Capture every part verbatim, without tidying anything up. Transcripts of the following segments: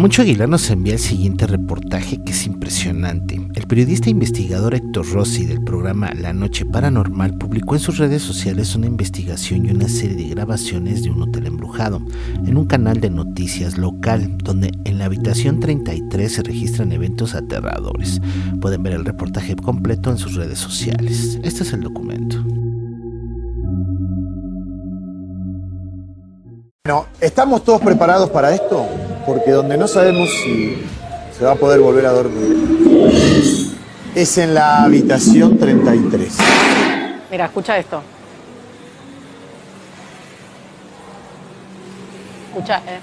Moncho Aguilar nos envía el siguiente reportaje que es impresionante. El periodista e investigador Héctor Rossi del programa La Noche Paranormal publicó en sus redes sociales una investigación y una serie de grabaciones de un hotel embrujado en un canal de noticias local, donde en la habitación treinta y tres se registran eventos aterradores. Pueden ver el reportaje completo en sus redes sociales. Este es el documento. Bueno, ¿estamos todos preparados para esto? Porque donde no sabemos si se va a poder volver a dormir es en la habitación treinta y tres. Mira, escucha esto. Escucha, eh.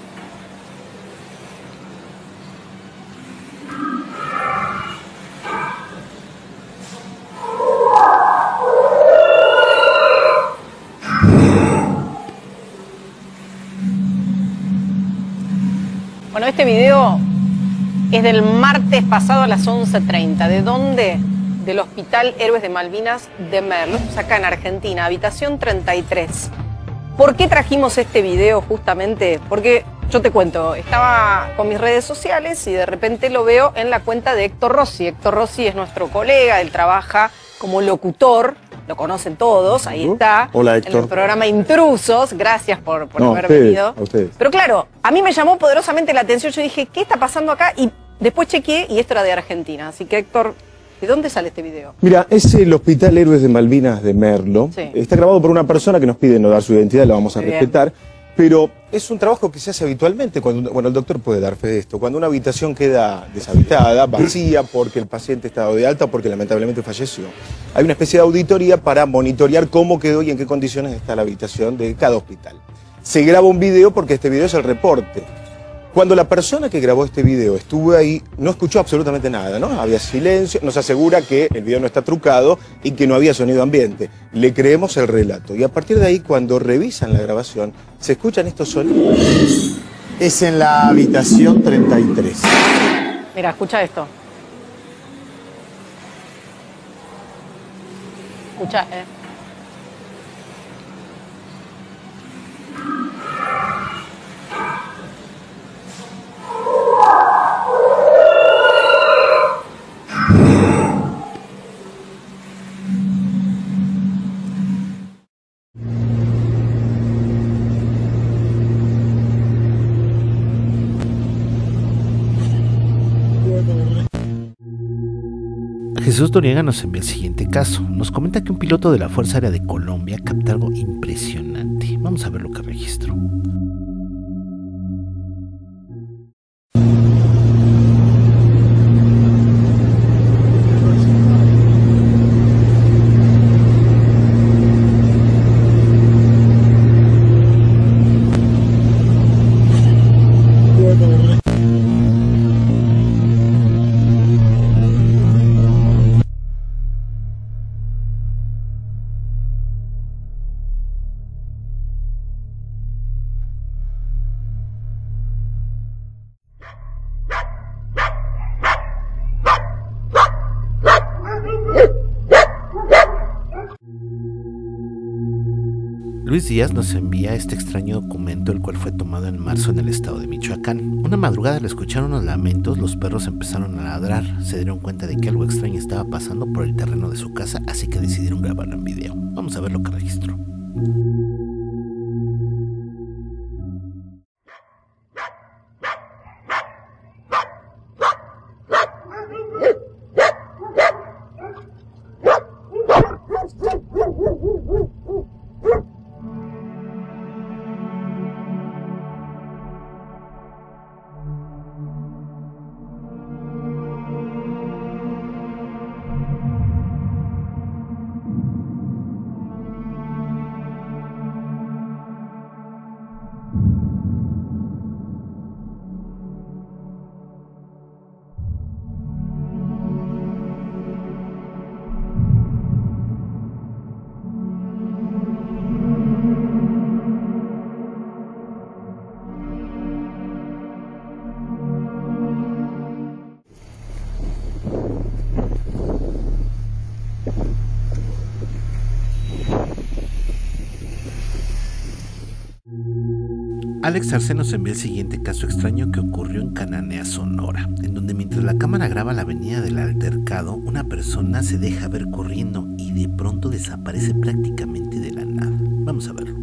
Bueno, este video es del martes pasado a las once treinta. ¿De dónde? Del Hospital Héroes de Malvinas de Merlo, acá en Argentina, habitación treinta y tres. ¿Por qué trajimos este video justamente? Porque yo te cuento, estaba con mis redes sociales y de repente lo veo en la cuenta de Héctor Rossi. Héctor Rossi es nuestro colega, él trabaja como locutor. Lo conocen todos, ahí está. Hola, Héctor. En el programa Intrusos. Gracias por, por no, haber ustedes, venido. A ustedes. Pero claro, a mí me llamó poderosamente la atención. Yo dije, ¿qué está pasando acá? Y después chequeé y esto era de Argentina. Así que, Héctor, ¿de dónde sale este video? Mira, es el Hospital Héroes de Malvinas de Merlo. Sí. Está grabado por una persona que nos pide no dar su identidad, la vamos a Muy respetar. Pero es un trabajo que se hace habitualmente, cuando, bueno, el doctor puede dar fe de esto, cuando una habitación queda deshabitada, vacía, porque el paciente está dado de alta o porque lamentablemente falleció. Hay una especie de auditoría para monitorear cómo quedó y en qué condiciones está la habitación de cada hospital. Se graba un video porque este video es el reporte. Cuando la persona que grabó este video estuvo ahí, no escuchó absolutamente nada, ¿no? Había silencio, nos asegura que el video no está trucado y que no había sonido ambiente. Le creemos el relato. Y a partir de ahí, cuando revisan la grabación, se escuchan estos sonidos. Es en la habitación treinta y tres. Mira, escucha esto. Escucha, eh. Jesús Doriega nos envía el siguiente caso. Nos comenta que un piloto de la Fuerza Aérea de Colombia capta algo impresionante. Vamos a ver lo que registró. Luis Díaz nos envía este extraño documento, el cual fue tomado en marzo en el estado de Michoacán. Una madrugada al escuchar unos lamentos, los perros empezaron a ladrar. Se dieron cuenta de que algo extraño estaba pasando por el terreno de su casa, así que decidieron grabarlo en video. Vamos a ver lo que registró. Alex Arce nos envía el siguiente caso extraño que ocurrió en Cananea, Sonora, en donde mientras la cámara graba la avenida del altercado, una persona se deja ver corriendo y de pronto desaparece prácticamente de la nada. Vamos a verlo.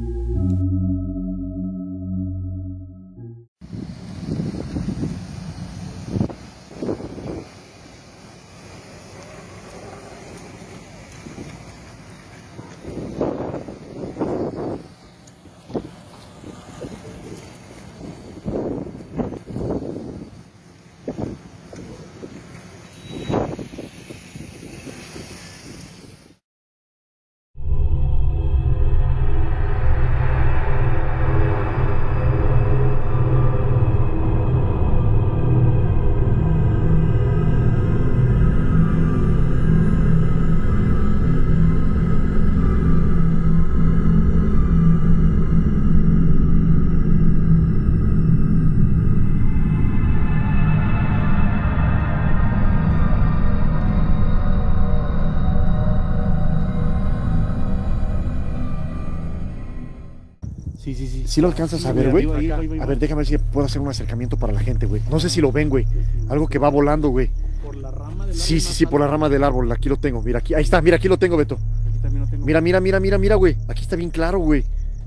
Sí, sí, sí. ¿Sí lo alcanzas a ver, güey? A ver, déjame ver si puedo hacer un acercamiento para la gente, güey. No sé si lo ven, güey. Algo que va volando, güey. Por la rama del árbol. Sí, sí, sí, por la rama del árbol. Aquí lo tengo, mira, aquí. Ahí está, mira, aquí lo tengo, Beto. Aquí también lo tengo. Mira, mira, mira, mira, mira, güey. Aquí está bien claro, güey.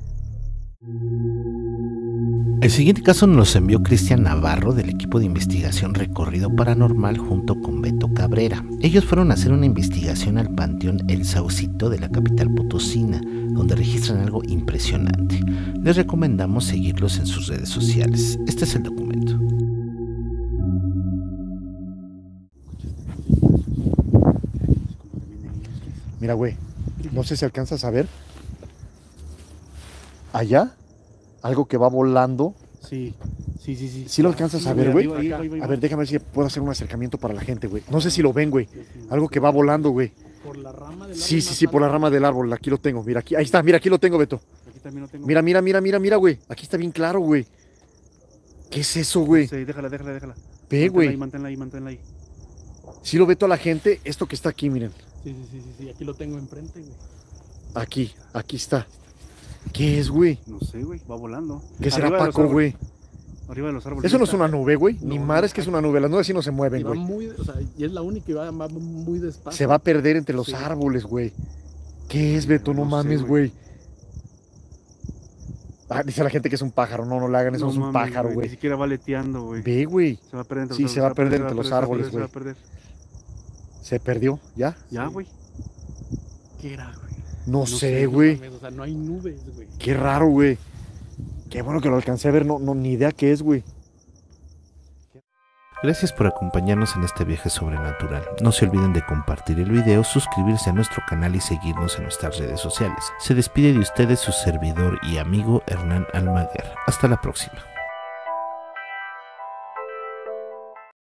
El siguiente caso nos lo envió Cristian Navarro del equipo de investigación Recorrido Paranormal junto con Beto Cabrera. Ellos fueron a hacer una investigación al Panteón El Saucito de la capital potosina, donde registran algo impresionante. Les recomendamos seguirlos en sus redes sociales. Este es el documento. Mira, güey. No sé si alcanzas a ver. Allá, algo que va volando. Sí, sí, sí, sí. ¿Sí lo alcanzas a ver, güey? Ahí va, ahí va, ahí va. A ver, déjame ver si puedo hacer un acercamiento para la gente, güey. No sé si lo ven, güey. Algo que va volando, güey. Por la rama del árbol. Sí, sí, sí, por la rama del árbol. Aquí lo tengo, mira, aquí. Ahí está, mira, aquí lo tengo, Beto. Aquí también lo tengo. Mira, mira, mira, mira, mira, güey. Aquí está bien claro, güey. ¿Qué es eso, güey? Sí, déjala, déjala, déjala. Ve, güey. Manténla ahí, manténla ahí. Sí lo ve toda la gente, esto que está aquí, miren. Sí, sí, sí, sí, sí. Aquí lo tengo enfrente, güey. Aquí, aquí está. ¿Qué es, güey? No sé, güey. Va volando. ¿Qué será, Arriba de los Paco, árboles. güey? Arriba de los árboles. Eso no es una nube, güey. Ni No, madre no. es que es una nube. Las nubes sí no se mueven, Y va güey. muy, o sea, y es la única y va, va muy despacio. Se va a perder entre los Sí. árboles, güey. ¿Qué es, Beto? No, No sé, mames, güey. güey. Ah, dice la gente que es un pájaro. No, no le hagan, eso no, es un mames, pájaro, Ni güey. siquiera va leteando, güey. Ve, güey. Se va a perder entre Sí, los se va a perder entre los se va a árboles, perder, Se va a güey. perder. Se perdió, ¿ya? Ya, güey. ¿Qué era, güey? No, sé, güey. O sea, no hay nubes, güey. Qué raro, güey. Qué bueno que lo alcancé a ver. No, no, ni idea qué es, güey. Gracias por acompañarnos en este viaje sobrenatural. No se olviden de compartir el video, suscribirse a nuestro canal y seguirnos en nuestras redes sociales. Se despide de ustedes su servidor y amigo Hernán Almaguer. Hasta la próxima.